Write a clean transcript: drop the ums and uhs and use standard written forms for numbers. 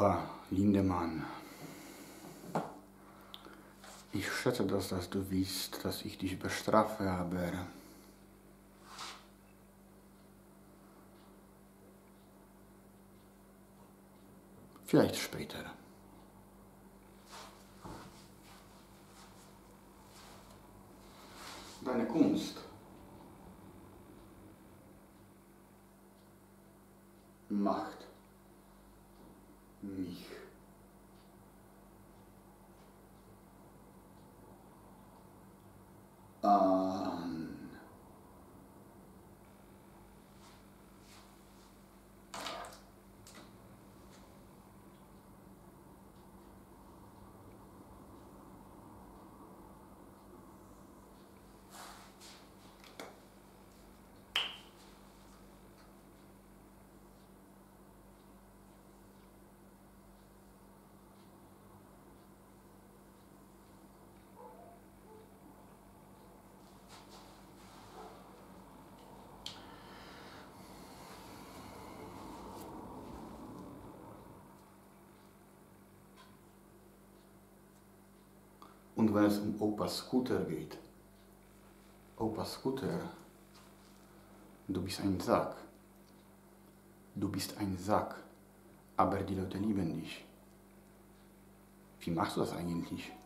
Opa Lindemann, ich schätze das, dass du willst, dass ich dich bestrafe, aber vielleicht später. Deine Kunst macht mich an. Und wenn es um Opa Scooter geht, Opa Scooter, du bist ein Sack. Du bist ein Sack, aber die Leute lieben dich. Wie machst du das eigentlich?